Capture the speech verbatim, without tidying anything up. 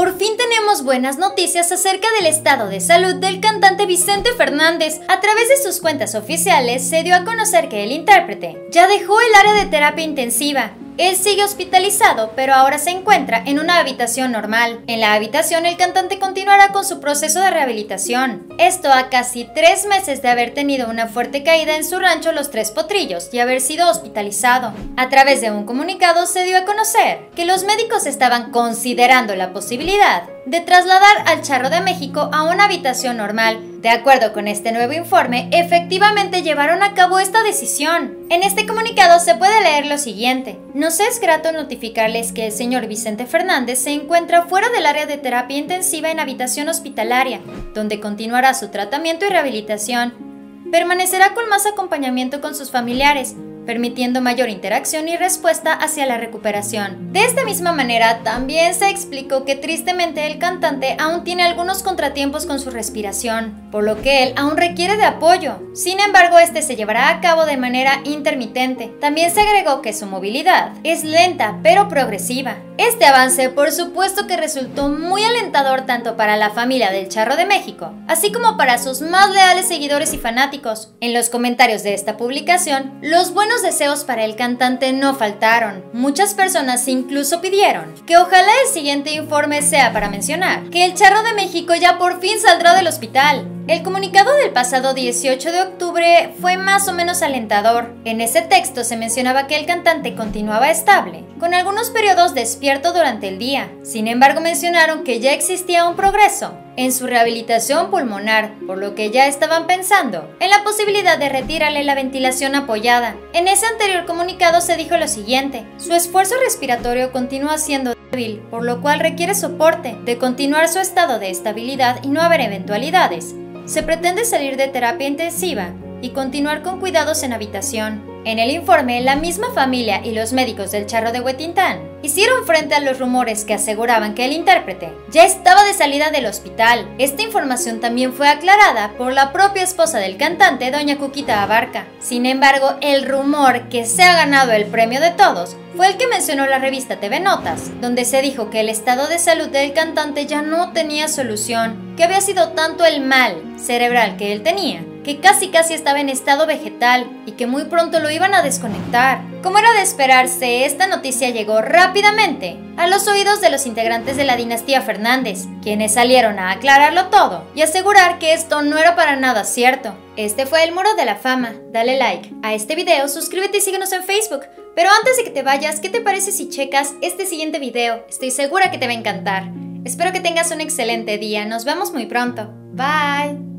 Por fin tenemos buenas noticias acerca del estado de salud del cantante Vicente Fernández. A través de sus cuentas oficiales se dio a conocer que el intérprete ya dejó el área de terapia intensiva. Él sigue hospitalizado, pero ahora se encuentra en una habitación normal. En la habitación el cantante continuará con su proceso de rehabilitación. Esto a casi tres meses de haber tenido una fuerte caída en su rancho Los Tres Potrillos y haber sido hospitalizado. A través de un comunicado se dio a conocer que los médicos estaban considerando la posibilidad de trasladar al Charro de México a una habitación normal. De acuerdo con este nuevo informe, efectivamente llevaron a cabo esta decisión. En este comunicado se puede leer lo siguiente: nos es grato notificarles que el señor Vicente Fernández se encuentra fuera del área de terapia intensiva en habitación hospitalaria, donde continuará su tratamiento y rehabilitación. Permanecerá con más acompañamiento con sus familiares, permitiendo mayor interacción y respuesta hacia la recuperación. De esta misma manera, también se explicó que tristemente el cantante aún tiene algunos contratiempos con su respiración, por lo que él aún requiere de apoyo. Sin embargo, este se llevará a cabo de manera intermitente. También se agregó que su movilidad es lenta pero progresiva. Este avance, por supuesto que resultó muy alentador tanto para la familia del Charro de México, así como para sus más leales seguidores y fanáticos. En los comentarios de esta publicación, los buenos deseos para el cantante no faltaron. Muchas personas incluso pidieron que ojalá el siguiente informe sea para mencionar que el Charro de México ya por fin saldrá del hospital. El comunicado del pasado dieciocho de octubre fue más o menos alentador. En ese texto se mencionaba que el cantante continuaba estable, con algunos periodos despierto durante el día. Sin embargo, mencionaron que ya existía un progreso en su rehabilitación pulmonar, por lo que ya estaban pensando en la posibilidad de retirarle la ventilación apoyada. En ese anterior comunicado se dijo lo siguiente: su esfuerzo respiratorio continúa siendo débil, por lo cual requiere soporte. De continuar su estado de estabilidad y no haber eventualidades, se pretende salir de terapia intensiva y continuar con cuidados en habitación. En el informe, la misma familia y los médicos del Charro de Huetintán hicieron frente a los rumores que aseguraban que el intérprete ya estaba de salida del hospital. Esta información también fue aclarada por la propia esposa del cantante, doña Cuquita Abarca. Sin embargo, el rumor que se ha ganado el premio de todos fue el que mencionó la revista T V Notas, donde se dijo que el estado de salud del cantante ya no tenía solución, que había sido tanto el mal cerebral que él tenía, que casi casi estaba en estado vegetal y que muy pronto lo iban a desconectar. Como era de esperarse, esta noticia llegó rápidamente a los oídos de los integrantes de la dinastía Fernández, quienes salieron a aclararlo todo y asegurar que esto no era para nada cierto. Este fue el Muro de la Fama. Dale like a este video, suscríbete y síguenos en Facebook. Pero antes de que te vayas, ¿qué te parece si checas este siguiente video? Estoy segura que te va a encantar. Espero que tengas un excelente día. Nos vemos muy pronto. Bye.